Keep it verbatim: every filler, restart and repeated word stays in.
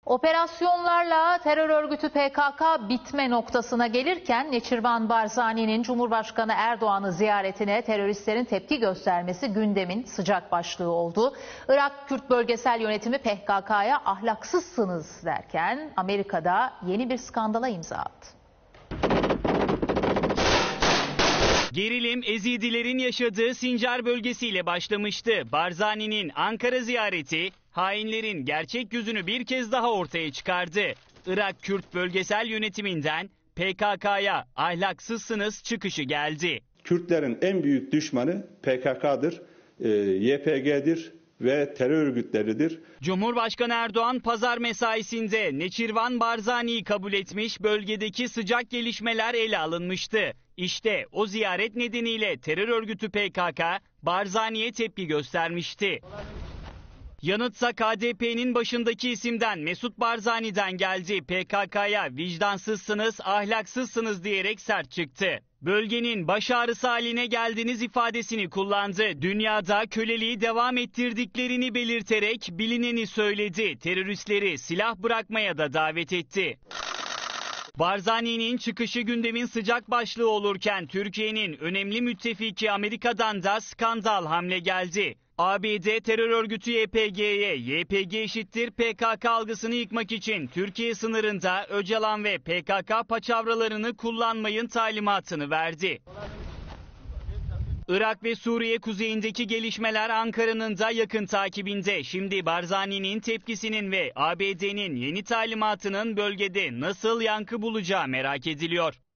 Operasyonlarla terör örgütü P K K bitme noktasına gelirken Neçirvan Barzani'nin Cumhurbaşkanı Erdoğan'ı ziyaretine teröristlerin tepki göstermesi gündemin sıcak başlığı oldu. Irak Kürt Bölgesel Yönetimi P K K'ya ahlaksızsınız derken Amerika'da yeni bir skandala imza attı. Gerilim Ezidilerin yaşadığı Sincar bölgesiyle başlamıştı. Barzani'nin Ankara ziyareti hainlerin gerçek yüzünü bir kez daha ortaya çıkardı. Irak Kürt Bölgesel Yönetiminden P K K'ya ahlaksızsınız çıkışı geldi. Kürtlerin en büyük düşmanı P K K'dır, Y P G'dir ve terör örgütleridir. Cumhurbaşkanı Erdoğan pazar mesaisinde Neçirvan Barzani'yi kabul etmiş, bölgedeki sıcak gelişmeler ele alınmıştı. İşte o ziyaret nedeniyle terör örgütü P K K Barzani'ye tepki göstermişti. Yanıtsa K D P'nin başındaki isimden Mesut Barzani'den geldi. P K K'ya vicdansızsınız, ahlaksızsınız diyerek sert çıktı. Bölgenin baş ağrısı haline geldiniz ifadesini kullandı. Dünyada köleliği devam ettirdiklerini belirterek bilineni söyledi. Teröristleri silah bırakmaya da davet etti. Barzani'nin çıkışı gündemin sıcak başlığı olurken Türkiye'nin önemli müttefiki Amerika'dan da skandal hamle geldi. A B D terör örgütü Y P G'ye Y P G eşittir P K K algısını yıkmak için Türkiye sınırında Öcalan ve P K K paçavralarını kullanmayın talimatını verdi. Irak ve Suriye kuzeyindeki gelişmeler Ankara'nın da yakın takibinde. Şimdi Barzani'nin tepkisinin ve A B D'nin yeni talimatının bölgede nasıl yankı bulacağı merak ediliyor.